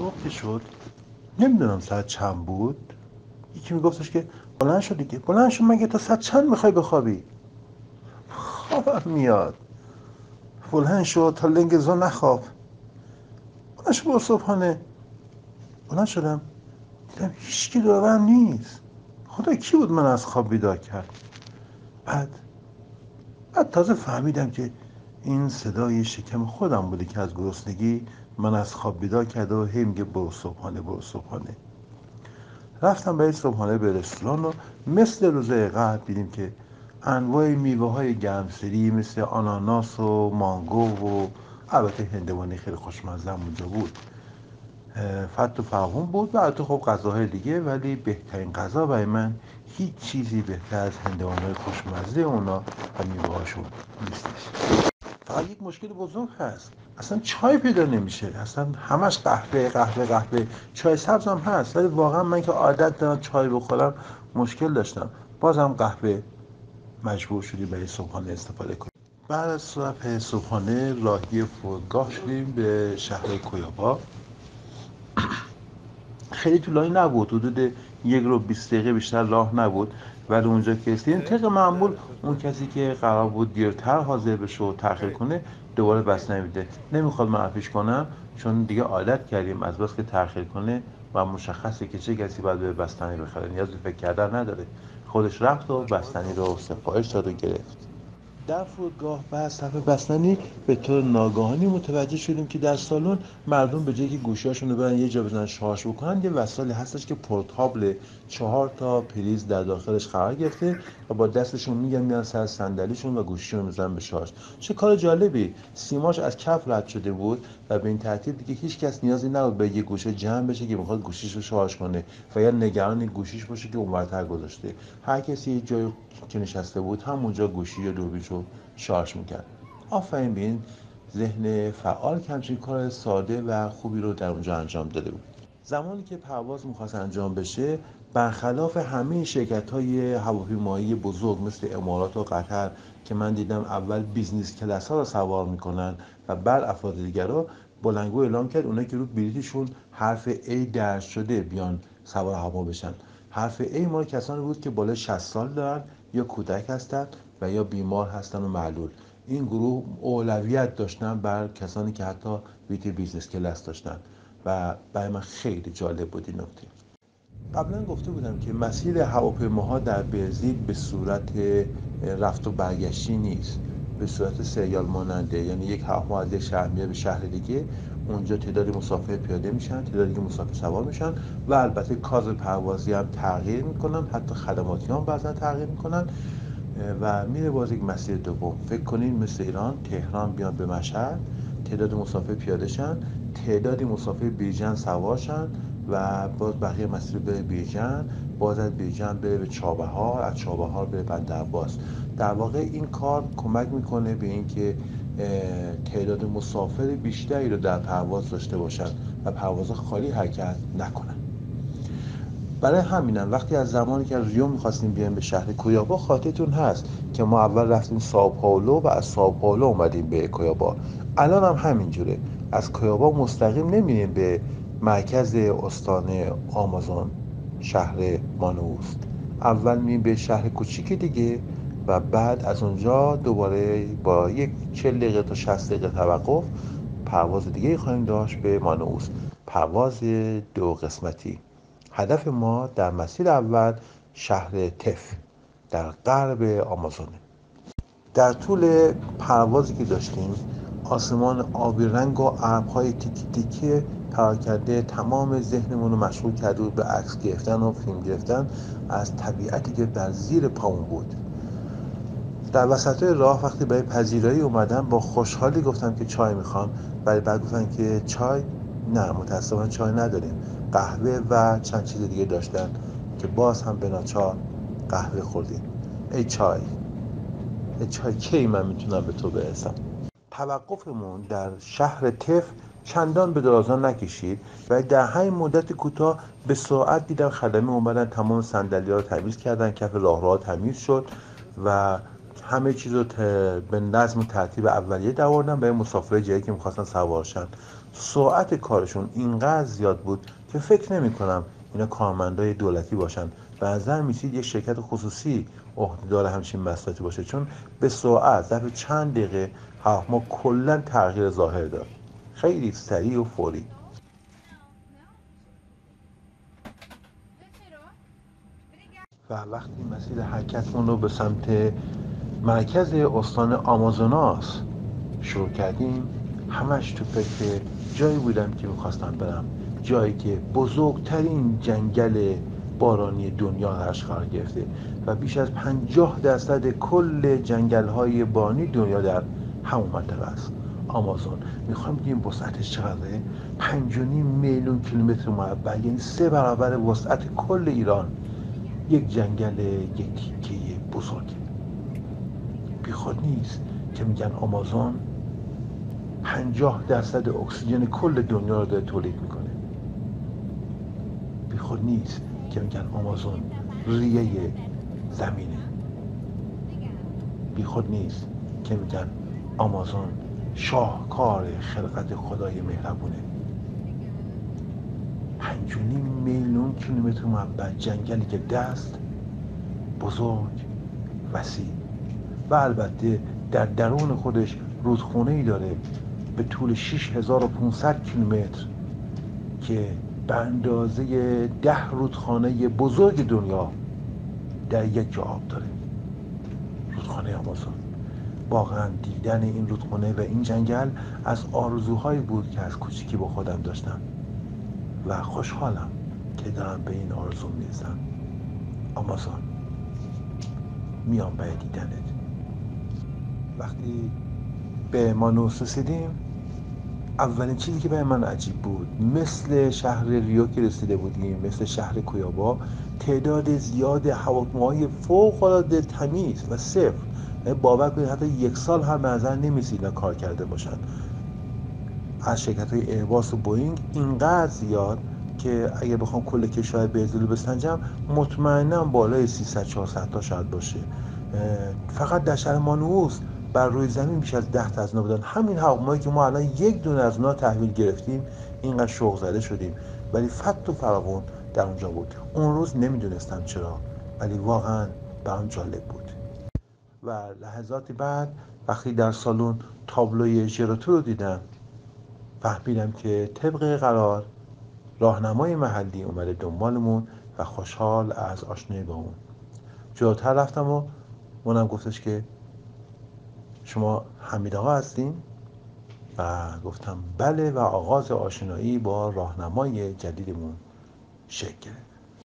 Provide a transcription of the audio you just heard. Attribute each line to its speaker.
Speaker 1: صبح که شد، نمیدونم ساعت چند بود، یکی میگفتش که بلند شد دیگه، بلند شد، مگه تا ساعت چند میخوای بخوابی؟ خوابم میاد. بلند شد تا لنگ زو نخواب. بلند شد با صبحانه. بلند شدم دیدم هیچکی دورم نیست. خدا کی بود من از خواب بیدار کرد؟ بعد تازه فهمیدم که این صدای شکم خودم بوده که از گرسنگی من از خواب بیدار کرده و هی میگه برو صبحانه برو صبحانه. رفتم برای صبحانه به رستوران و مثل روزهای قبل دیدیم که انواع میوه های گرمسیری مثل آناناس و مانگو و البته هندوانه خیلی خوشمزه هم اونجا بود. فت و فراوون بود و البته خب غذاهای دیگه، ولی بهترین غذا برای من هیچ چیزی بهتر از هندوانه خوشمزه اونا و میوه هاشون نیستش. فقط یک مشکل بزرگ هست، اصلا چای پیدا نمیشه، اصلا همش قهوه قهوه قهوه. چای سبز هم هست ولی واقعا من که عادت دارم چای بخورم مشکل داشتم. بازم قهوه مجبور شدیم برای صبحانه استفاده کنیم. بعد از صبحانه راهی فرودگاه شدیم به شهر کویابا. خیلی طولانی نبود، حدود 1 رو 20 دقیقه بیشتر راه نبود، ولی اونجا که رسیدیم طبق معمول اون کسی که قرار بود دیرتر حاضر بشه و تأخیر کنه دوباره بستنی میده. نمیخواد معرفیش کنم چون دیگه عادت کردیم از بس که تأخیر کنه و مشخصه که چه کسی باید به بستنی بخره، نیاز به فکر کردن نداره. خودش رفت و بستنی رو سفارش داد و گرفت. در فرودگاه و از صف بستنی به طور ناگهانی متوجه شدیم که در سالن مردم به جایی که گوشی‌هاشون رو برن یه جا بزنن شارژ بکنن، یه وسایلی هستش که پورتابل 4 پریز در داخلش قرار گرفته و با دستشون میان سر صندلیشون و گوشیشون میزنن به شارژ. چه کار جالبی! سیماش از کف رد شده بود و به این ترتیب دیگه هیچ کس نیازی نبود به یه گوشه جمع بشه که میخواد گوشیش رو شارژ کنه و یا نگران گوشیش باشه که اونورتر گذاشته. هر کسی یه جای که نشسته بود همونجا گوشی یا دوربینش رو شارژ میکرد. آفرین به این ذهن فعال که همچین کار ساده و خوبی رو در اونجا انجام داده بود. زمانی که پرواز میخواست انجام بشه، برخلاف همه شرکت‌های هواپیمایی بزرگ مثل امارات و قطر که من دیدم اول بیزنس کلاس ها رو سوار میکنن و بعد افراد دیگر رو، بلندگو اعلام کرد اونایی که رو بلیطشون حرف A درج شده بیان سوار هوا بشن. حرف A مال کسانی بود که بالای 60 سال دارن یا کودک هستن و یا بیمار هستن و معلول. این گروه اولویت داشتن بر کسانی که حتی بلیط بیزنس کلاس داشتن و برای من خیلی جالب بود این نکته. قبلا گفته بودم که مسیر هواپیماها در برزیل به صورت رفت و برگشتی نیست، به صورت سریال ماننده، یعنی یک هواپیما از یک شهر میره به شهر دیگه، اونجا تعدادی مسافر پیاده میشن، تعدادی مسافر سوار میشن و البته کادر پروازی هم تغییر میکنن، حتی خدماتی هم بعضا تغییر میکنن و میره باز یک مسیر دوم. فکر کنین مثل ایران تهران بیان به مشهد، تعداد مسافر پیاده شن، تعدادی مسافر بیرجند سوار شن و باز بقیه مسیر بره بیرجند، باز از بیرجند بره به چابهار، از چابهار بره بندرعباس. در واقع این کار کمک میکنه به اینکه تعداد مسافر بیشتری رو در پرواز داشته باشن و پرواز خالی حرکت نکنن. برای همینم وقتی از زمانی که از ریو می‌خواستیم بیایم به شهر کویابا، خاطرتون هست که ما اول رفتیم سائو پائولو و از سائو پائولو اومدیم به کویابا. الان هم همینجوره، از کویابا مستقیم نمیریم به مرکز استان آمازون شهر مانوس، اول میریم به شهر کوچیک دیگه و بعد از اونجا دوباره با یک 40 دقیقه تا 60 دقیقه توقف پرواز دیگه خواهیم داشت به مانوس، پرواز 2 قسمتی. هدف ما در مسیر اول شهر تف در غرب آمازونه. در طول پروازی که داشتیم آسمان آبی رنگ و ابرهای تیکی تیکی پراکنده تمام ذهنمون رو مشغول کرده بود به عکس گرفتن و فیلم گرفتن از طبیعتی که در زیر پامون بود. در وسط راه وقتی برای پذیرایی اومدم با خوشحالی گفتم که چای میخوام، ولی بعد گفتن که چای نه، متاسفانه چای نداریم. قهوه و چند چیز دیگه داشتن که باز هم به ناچار قهوه خوردیم. ای چای کی من میتونم به تو برسم؟ توقفمون در شهر تف چندان به درازا نکشید و در همین مدت کوتاه به سرعت دیدم خدمه اومدن تمام صندلی‌ها رو تمیز کردن، کف راهروها تمیز شد و همه چیز رو به نظم و ترتیب اولیه دووردن برای مسافرای جایی که می‌خواستن سوار شن. سرعت کارشون اینقدر زیاد بود که فکر نمی کنم اینا کارمندای دولتی باشن. به نظر میسید یک شرکت خصوصی عهدهدار همچین مسئولیتی باشه، چون به سرعت ظرف چند دقیقه هواپیما کلا تغییر ظاهر داد، خیلی سریع و فوری. و وقتی مسیر حرکتمون رو به سمت مرکز استان آمازوناس شروع کردیم، همش تو فکر جایی بودم که میخواستم برم، جایی که بزرگترین جنگل بارانی دنیا درش قرار گرفته و بیش از 50% کل جنگل‌های بارانی دنیا در همون منطقه است، آمازون. میخوام بگیم وسعتش چقدره؟ 5.5 میلیون کیلومتر مربع، یعنی 3 برابر وسعت کل ایران. یک جنگل، یک تیکه بزرگ. بیخود نیست که میگن آمازون 50% اکسیژن کل دنیا رو داره تولید میکنه. بیخود نیست که میگن آمازون ریه زمینه. بیخود نیست که میگن آمازون شاهکار خلقت خدای مهربونه. 5.5 میلیون کیلومتر مربع جنگلی که دست بزرگ، وسیع و البته در درون خودش رودخونه‌ای داره به طول 6500 کیلومتر که به اندازه 10 رودخانه بزرگ دنیا در یک جا آب داره. رودخانه آمازون. واقعا دیدن این رودخانه و این جنگل از آرزوهایی بود که از کوچیکی با خودم داشتم و خوشحالم که دارم به این آرزو میرسم. آمازون، میام برای دیدنت. وقتی به مانوس رسیدیم، اولین چیزی که برای من عجیب بود، مثل شهر ریو که رسیده بودیم، مثل شهر کویابا، تعداد زیاد هواپیماهای فوق‌العاده تمیز و صفر. باور کنید حتی 1 سال هم به نظر نمی‌رسید کار کرده باشن. از شرکت‌های ایرباس و بوئینگ اینقدر زیاد که اگه بخوام کل کشور به ازدلو بسنجم مطمئنم بالای 300-400 تا شاید باشه. فقط در شهر مانوس بر روی زمین بیش از 10 تا از اونا بودن. همین هواپیمایی که ما الان یک دونه از اونا تحویل گرفتیم اینقدر شوق زده شدیم، ولی فت و فراوون در اونجا بود. اون روز نمیدونستم چرا، ولی واقعا برام جالب بود. و لحظات بعد وقتی در سالن تابلوی ژراتو رو دیدم، فهمیدم که طبق قرار راهنمای محلی اومده دنبالمون و خوشحال از آشنایی با اون. جلوتر رفتم و اونم گفتش که شما حمید آقا هستین؟ و گفتم بله، و آغاز آشنایی با راهنمای جدیدمون شکل گرفت.